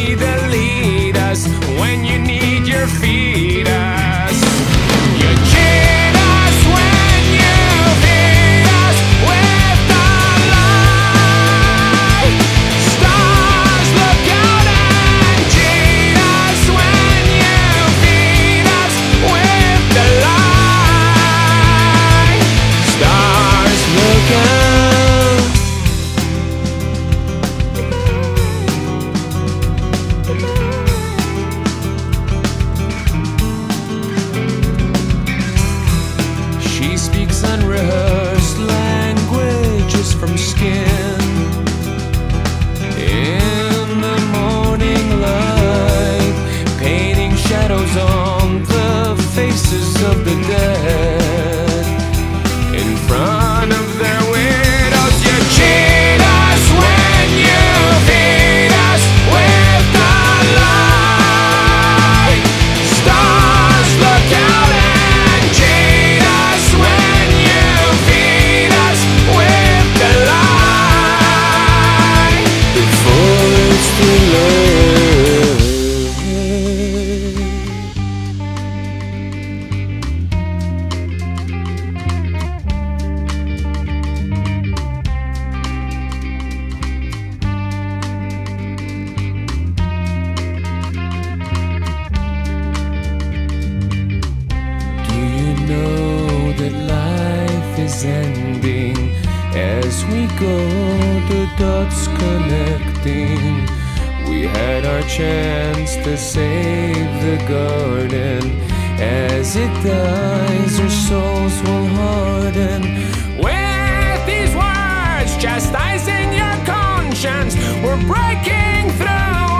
be the lead us when you need your fetus. You cheat us when you feed us with the light. Stars look out and cheat us when you feed us with the light. Stars look out. She speaks unrehearsed languages from skin. In the morning light, painting shadows on the faces of the dead. In front of their widows, you cheat us when you feed us with the light. Stars look out and cheat us when you feed us with the light. Before it's too late. Do you know that life is ending as we go, the dots connecting? We had our chance to save the garden. As it dies, our souls will harden. With these words, chastising your conscience, we're breaking through